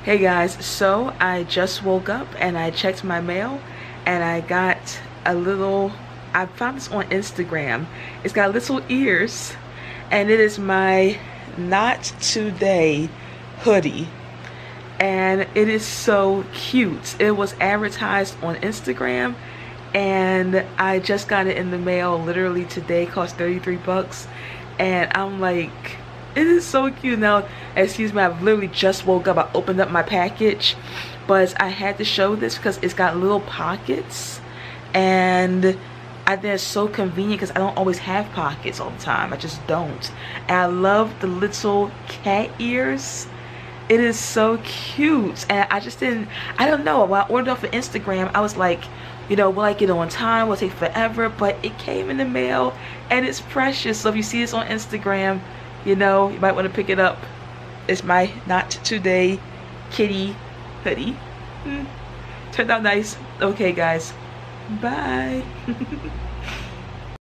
Hey guys, so I just woke up and I checked my mail and I got a little, I found this on Instagram. It's got little ears and it is my Not Today hoodie. And it is so cute. It was advertised on Instagram and I just got it in the mail literally today. It cost 33 bucks and I'm like, it is so cute. Now, excuse me, I've literally just woke up. I opened up my package, but I had to show this because it's got little pockets and I think it's so convenient because I don't always have pockets all the time. I just don't. And I love the little cat ears. It is so cute. And I just didn't, I don't know, when I ordered off of Instagram, I was like, you know, will I get it on time? Will it take forever? But it came in the mail and it's precious. So if you see this on Instagram, you know, you might want to pick it up. It's my Not Today kitty hoodie. Turned out nice. Okay, guys. Bye.